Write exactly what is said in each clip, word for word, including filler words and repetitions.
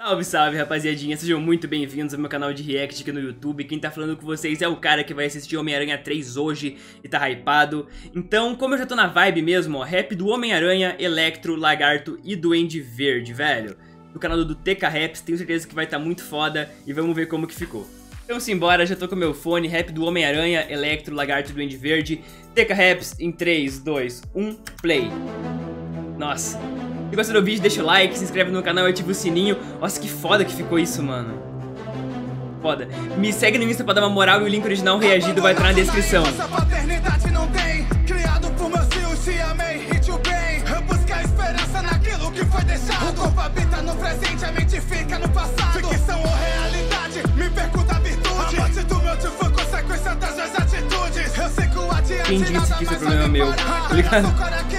Salve, salve, rapaziadinha, sejam muito bem-vindos ao meu canal de react aqui no YouTube. Quem tá falando com vocês é o cara que vai assistir Homem-Aranha três hoje e tá hypado. Então, como eu já tô na vibe mesmo, ó, rap do Homem-Aranha, Electro, Lagarto e Duende Verde, velho. Do canal do T K Raps, tenho certeza que vai tá muito foda e vamos ver como que ficou. Então simbora, já tô com o meu fone, rap do Homem-Aranha, Electro, Lagarto e Duende Verde. T K Raps em três, dois, um, play. Nossa. Se gostou do vídeo, deixa o like, se inscreve no canal e ativa o sininho. Nossa, que foda que ficou isso, mano. Foda. Me segue no Insta pra dar uma moral e o link original reagido vai estar na descrição. Essa paternidade não tem, criado por meus filhos, te amei e te bem. Eu busco a esperança naquilo que foi deixado. O corpo habita no presente, a mente fica no passado. Ficção ou realidade, me perco da virtude. A morte do meu tio foi consequência das minhas atitudes. Eu sei que o adiante Quem disse que isso é problema meu? Tá ligado?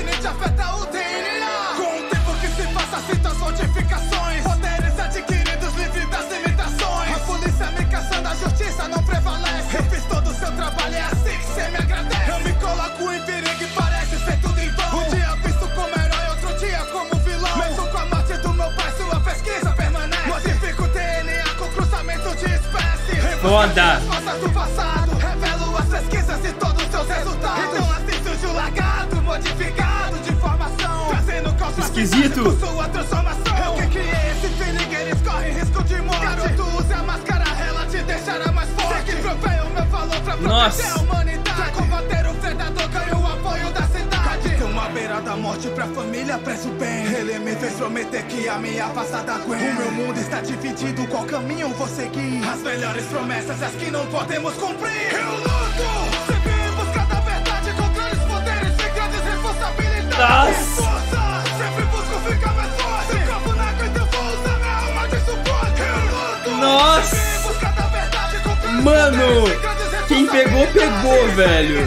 Citas modificações, poderes adquiridos livre das limitações. A polícia me caçando, a justiça não prevalece. Eu fiz todo o seu trabalho, é assim que cê me agradece. Eu me coloco em perigo e parece ser tudo em vão. Um dia visto como herói, outro dia como vilão. Mesmo com a morte do meu pai, sua pesquisa permanece. Modifico o D N A com cruzamento de espécies. Foda! Respostas do passado, revelo as pesquisas e todos os seus resultados. Então assim surge o lagarto modificado de informação, trazendo caos. Esquisito! Sua transformação. Eu que criei esse feeling, eles correm risco de morte. Garoto, use a máscara, ela te deixará mais forte. Sei que provei o meu valor pra proteger Nossa. a humanidade. Pra combater o predador, ganho o apoio da cidade. De uma beira da morte pra família, preço bem. Ele me fez prometer que a minha passada aguenta. O meu mundo está dividido, qual caminho vou seguir? As melhores promessas, as que não podemos cumprir. Eu luto, sempre em busca da verdade, com grandes poderes e grandes responsabilidades. Nossa. Nossa! Mano! Quem pegou, pegou, velho!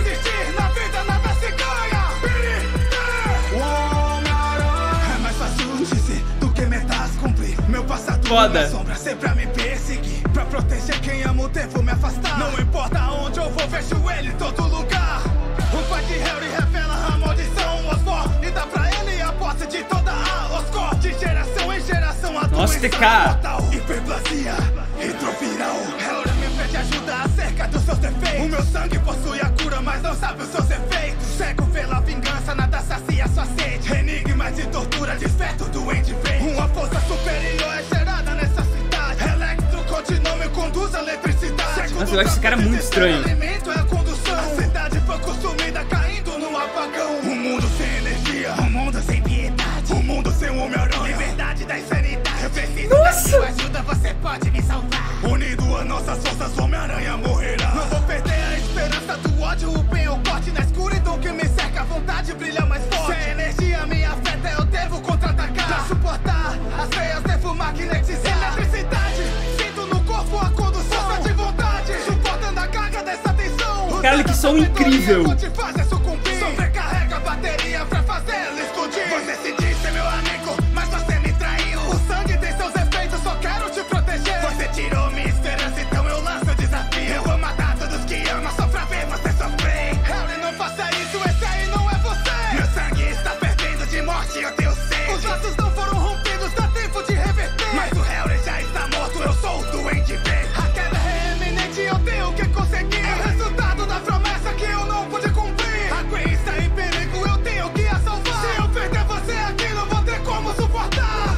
É mais fácil dizer do que metas cumprir. Meu passado foda. Sombra sempre a me perseguir. Pra proteger quem amo, devo me afastar. Não importa onde eu vou, vejo ele em todo lugar. O pai de Harry revela a maldição Osborn e dá pra ele a posse de toda a Oscorp. De geração em geração a Nossa, T K! Hiperplasia, retroviral. Harry me pede ajuda acerca dos seus defeitos. O meu sangue possui a cura, mas não sabe os seus efeitos. Cego pela vingança, nada sacia sua sede. Enigmas de tortura, desperto do Duende Verde. Uma força superior é gerada nessa cidade. Electro continua me conduz a eletricidade. Nossa, eu acho esse cara muito estranho. Alimento é a condução. A cidade foi consumida, caindo no apagão. Um mundo sem energia, um mundo sem piedade, um mundo sem Homem-Aranha. Liberdade da insanidade. Eu preciso da sua ajuda, você pode me salvar. Unido a nossas forças, Homem-Aranha morrerá. Não vou perder a esperança do ódio, o bem ou corte na escuridão que me cerca, a vontade brilha mais forte. Se a energia me afeta, eu devo contra-atacar. Pra suportar as veias, devo magnetizar. Eletricidade, sinto no corpo a condução. Força de vontade, suportando a carga dessa tensão. Cara, que som incrível! Vou te fazer sucumbir. Sobrecarrega a bateria pra fazer ela explodir. Você se diz ser meu amigo, mas você me traiu. O sangue tem seus efeitos, só quero te proteger. Você tirou minha esperança, então eu lanço o desafio. Eu vou matar todos que amam só pra ver você sofrer. Harry, não faça isso, esse aí não é você. Meu sangue está perdendo de morte, eu tenho sede. Os laços não foram rompidos, dá tempo de reverter. Mas o Harry já está morto, eu sou o Duende Verde. A queda é eminente, eu tenho que conseguir. É o resultado da promessa que eu não pude cumprir. A Gwen está em perigo, eu tenho que a salvar. Se eu perder você aqui, não vou ter como suportar.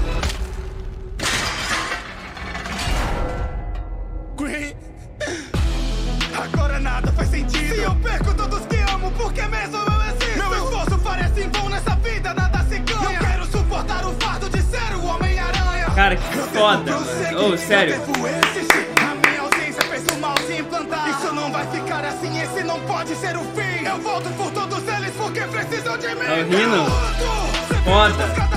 Gwen, agora nada faz sentido. Se eu perco todos que amo, por que mesmo eu existo? Meu esforço parece em vão nessa vida, nada se ganha. Não quero suportar o fardo de ser o Homem-Aranha. Cara, que foda, mano. Oh, sério. A minha ausência fez o mal se implantar. Isso não vai ficar assim, esse não pode ser o fim. Eu volto por todos eles porque precisam de mim. Tá rindo? Foda.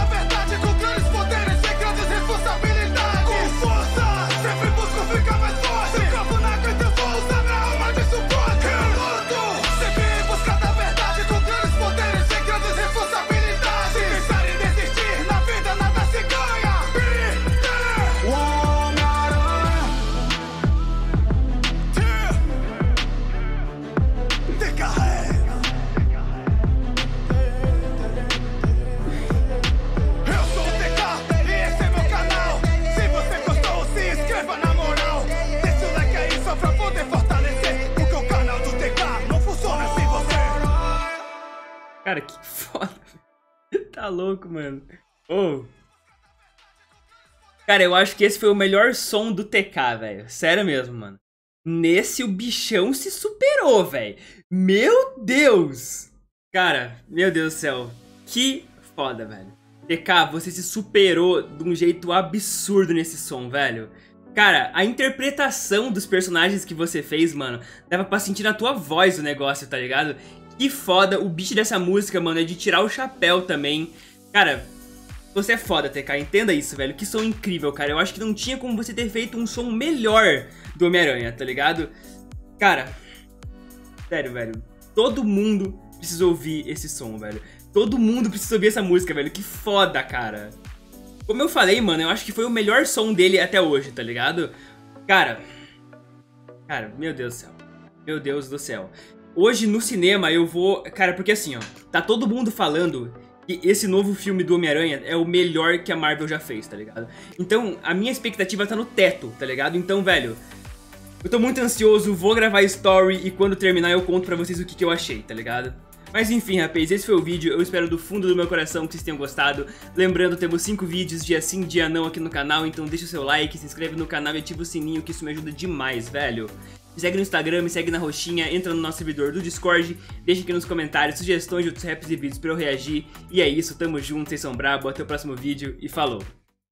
Cara, que foda. Tá louco, mano. Oh. Cara, eu acho que esse foi o melhor som do T K, velho. Sério mesmo, mano. Nesse, o bichão se superou, velho. Meu Deus. Cara, meu Deus do céu. Que foda, velho. T K, você se superou de um jeito absurdo nesse som, velho. Cara, a interpretação dos personagens que você fez, mano, dava pra sentir na tua voz o negócio, tá ligado? Que foda. O beat dessa música, mano, é de tirar o chapéu também. Cara, você é foda, T K, entenda isso, velho. Que som incrível, cara. Eu acho que não tinha como você ter feito um som melhor do Homem-Aranha, tá ligado? Cara, sério, velho. Todo mundo precisa ouvir esse som, velho. Todo mundo precisa ouvir essa música, velho. Que foda, cara. Como eu falei, mano, eu acho que foi o melhor som dele até hoje, tá ligado? Cara, cara, meu Deus do céu. Meu Deus do céu. Hoje no cinema eu vou... Cara, porque assim, ó, tá todo mundo falando que esse novo filme do Homem-Aranha é o melhor que a Marvel já fez, tá ligado? Então, a minha expectativa tá no teto, tá ligado? Então, velho, eu tô muito ansioso, vou gravar story e quando terminar eu conto pra vocês o que, que eu achei, tá ligado? Mas enfim, rapaz, esse foi o vídeo, eu espero do fundo do meu coração que vocês tenham gostado. Lembrando, temos cinco vídeos dia sim, dia não aqui no canal, então deixa o seu like, se inscreve no canal e ativa o sininho que isso me ajuda demais, velho. Me segue no Instagram, me segue na roxinha, entra no nosso servidor do Discord, deixa aqui nos comentários sugestões de outros raps e vídeos pra eu reagir. E é isso, tamo junto, vocês são brabo, até o próximo vídeo e falou!